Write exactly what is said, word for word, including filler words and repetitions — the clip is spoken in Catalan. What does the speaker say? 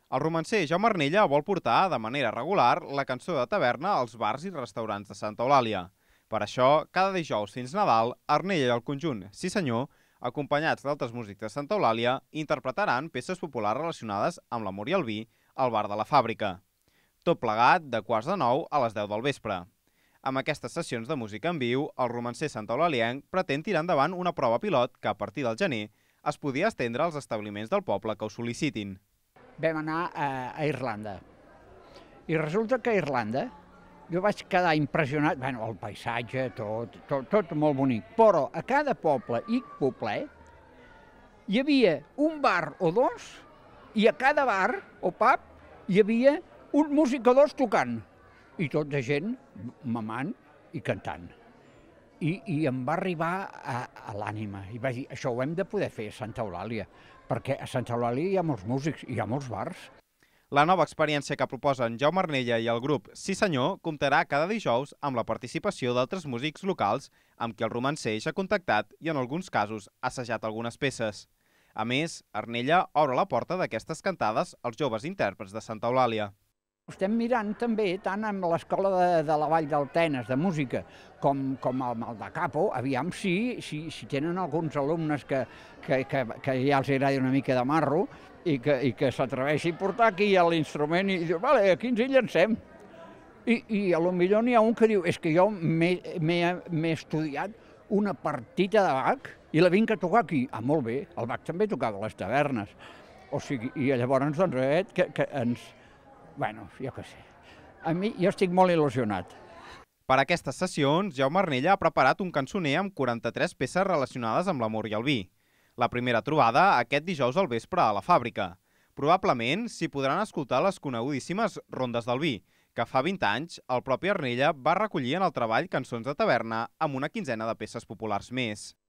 El romancer Jaume Arnella vol portar de manera regular la cançó de taverna als bars i restaurants de Santa Eulàlia. Per això, cada dijous fins Nadal, Arnella i el conjunt Sí Senyor, acompanyats d'altres músics de Santa Eulàlia, interpretaran peces populars relacionades amb l'amor i el vi al bar de la Fàbrica. Tot plegat de quarts de nou a les deu del vespre. Amb aquestes sessions de música en viu, el romancer santaeulàlienc pretén tirar endavant una prova pilot que, a partir del gener, es podia estendre als establiments del poble que ho sol·licitin. Vam anar a, a Irlanda. I resulta que a Irlanda jo vaig quedar impressionat, bueno, el paisatge, tot, tot, tot molt bonic, però a cada poble i poblet hi havia un bar o dos i a cada bar o pub hi havia un músic o dos tocant i tot de gent mamant i cantant. I, i em va arribar a, a l'ànima i vaig dir, això ho hem de poder fer a Santa Eulàlia, perquè a Santa Eulàlia hi ha molts músics i hi ha molts bars. La nova experiència que proposen Jaume Arnella i el grup Sí Senyor comptarà cada dijous amb la participació d'altres músics locals amb qui el romancer ja ha contactat i en alguns casos ha assajat algunes peces. A més, Arnella obre la porta d'aquestes cantades als joves intèrprets de Santa Eulàlia. Estem mirant també tant amb l'escola de, de la Vall d'Altenes de música com, com amb el de Capo, aviam si, si, si tenen alguns alumnes que, que, que, que ja els agrada una mica de marro i que, i que s'atreveixi a portar aquí l'instrument i diu, vale, aquí ens hi llancem. I, i a lo millor n'hi ha un que diu, és que jo m'he estudiat una partita de Bach i la vinc a tocar aquí. Ah, molt bé, el Bach també tocava a les tavernes. O sigui, i llavors, doncs, eh, que, que ens... Bueno, jo què sé. A mi, jo estic molt il·lusionat. Per a aquestes sessions, Jaume Arnella ha preparat un cançoner amb quaranta-tres peces relacionades amb l'amor i el vi. La primera trobada aquest dijous al vespre a la Fàbrica. Probablement s'hi podran escoltar les conegudíssimes Rondes del Vi, que fa vint anys el propi Arnella va recollir en el treball Cançons de taverna amb una quinzena de peces populars més.